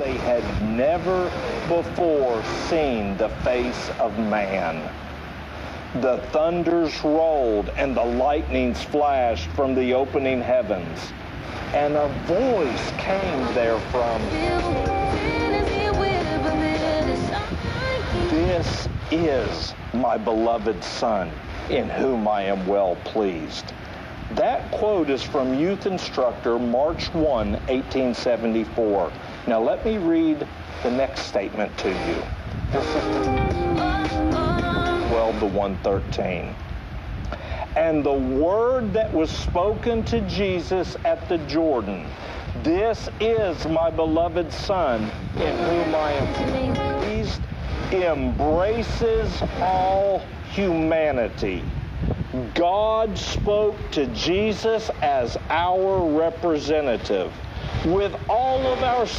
they had never before seen the face of man. The thunders rolled and the lightnings flashed from the opening heavens, and a voice came therefrom. This is my beloved Son, in whom I am well pleased. That quote is from Youth Instructor, March 1, 1874. Now let me read the next statement to you. This is 12 to 113. And the word that was spoken to Jesus at the Jordan, this is my beloved Son, in whom I am pleased, embraces all humanity. God spoke to Jesus as our representative. With all of our